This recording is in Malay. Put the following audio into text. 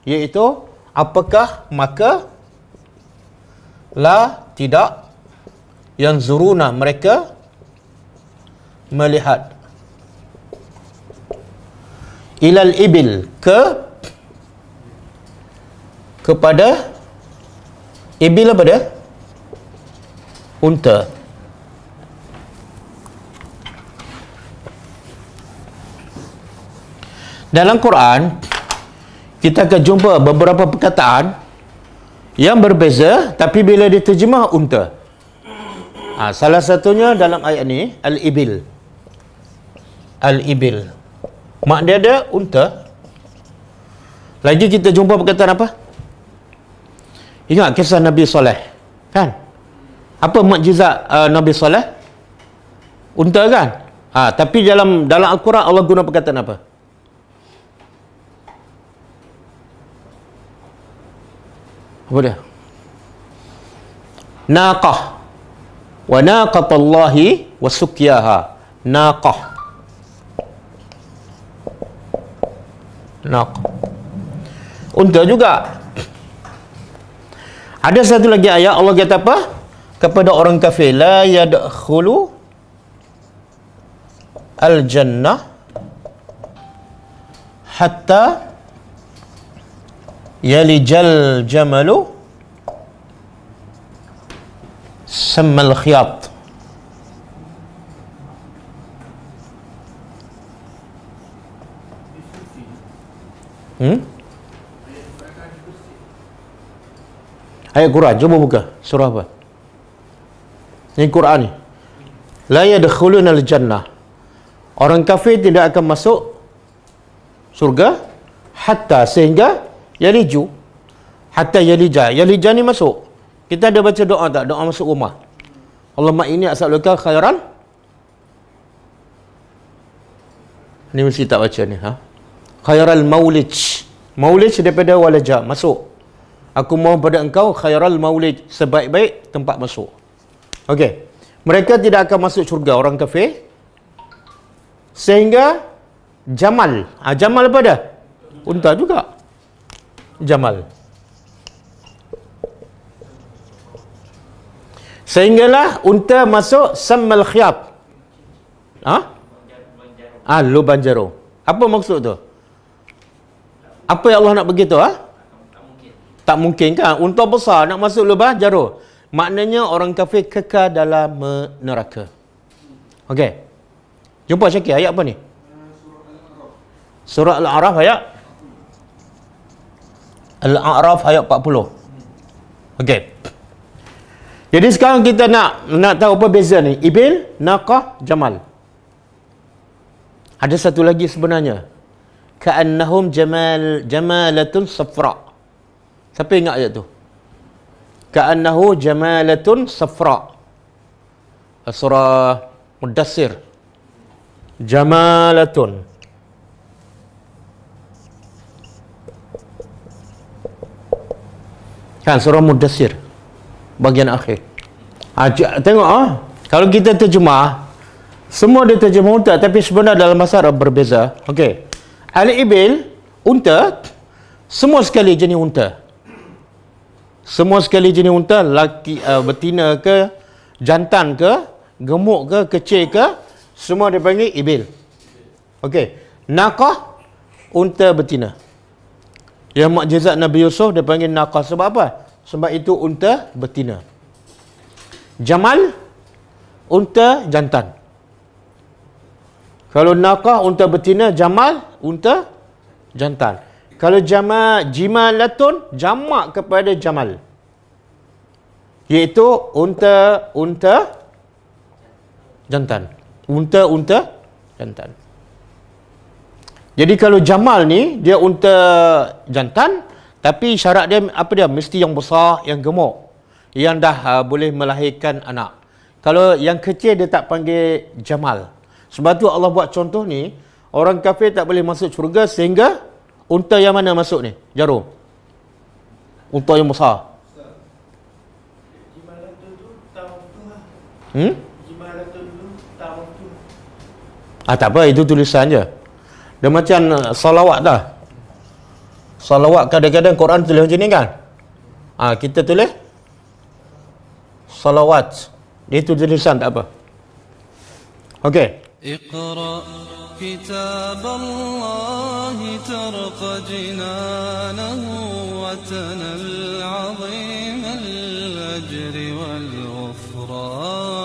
iaitu apakah maka la tidak yang zuruna mereka melihat ilal ibil kepada ibil apa dia? Unta. Dalam Quran kita akan jumpa beberapa perkataan yang berbeza tapi bila diterjemah unta. Salah satunya dalam ayat ni al-ibil. Al-ibil. Mak dia ada unta. Lagi kita jumpa perkataan apa? Ingat kisah Nabi Saleh, kan? Apa mukjizat Nabi Saleh? Unta, kan? Tapi dalam Al-Quran Allah guna perkataan apa? Apa dia? Naqah. Wa naqatallahi wa sukyaha. Naqah. Naqah. Unta juga. Ada satu lagi ayat Allah kata apa? Kepada orang kafir, la yadkhulu al-jannah hatta yalijal jamalu sammal khiyat. Ayat Quran, cuba buka surah apa? Ini Quran ni. La yadkhuluna al-jannah. Orang kafir tidak akan masuk surga hatta sehingga yaliju. Hatta yalija. Yalija ni masuk. Kita ada baca doa tak? Doa masuk rumah. Allahumma inni as'aluka khairan. Ni mesti tak baca ni, Khairal maulij. Maulij daripada walaja, masuk. Aku mohon pada engkau khairal maulid, sebaik-baik tempat masuk. Okey. Mereka tidak akan masuk syurga orang kafir sehingga jamal. Jamal apa dah? Unta juga. Jamal. Sehinggalah unta masuk sammal khiyat. Lubang jarum. Apa maksud tu? Apa yang Allah nak begitu, Tak mungkin, kan? Unta besar nak masuk lubang jarum. Maknanya orang kafir kekal dalam neraka. Okey. Jumpa Syakir, ayat apa ni? Surah Al-A'raf ayat Al-A'raf ayat 40. Okey. Jadi sekarang kita nak tahu apa beza ni. Ibil, naqah, jamal. Ada satu lagi sebenarnya. Ka'annahum jamalatun safra. Siapa ingat ayat tu? Ka'annahu jamalatun safra. Surah Mudassir. Jamalatun. Kan surah Mudassir. Bagian akhir. Tengok, kalau kita terjemah, semua dia terjemah unta, tapi sebenarnya dalam bahasa Arab berbeza. Okey. Al-ibil, unta, semua sekali jenis unta. Semua sekali jenis unta, laki, betina ke, jantan ke, gemuk ke, kecil ke, semua dipanggil ibil. Okey. Naqah, unta betina. Yang mukjizat Nabi Yusuf dia panggil naqah. Sebab apa? Sebab itu unta betina. Jamal, unta jantan. Kalau naqah, unta betina. Jamal, unta jantan. Kalau jimalatun, jamak kepada jamal, iaitu unta jantan. Unta jantan. Jadi kalau jamal ni dia unta jantan, tapi syarat dia apa dia? Mesti yang besar, yang gemuk, yang dah boleh melahirkan anak. Kalau yang kecil dia tak panggil jamal. Sebab tu Allah buat contoh ni, orang kafir tak boleh masuk syurga sehingga unta yang mana masuk ni? Jarum. Unta yang besar. Tak apa, itu tulisan je. Dia macam salawat dah. Salawat kadang-kadang Quran tulis macam ni kan? Kita tulis salawat. Dia tu tulisan tak apa. Okey. Iqra kitab Allah tarqa jinanahu wa tanal 'azim al-ajri wal ghufran.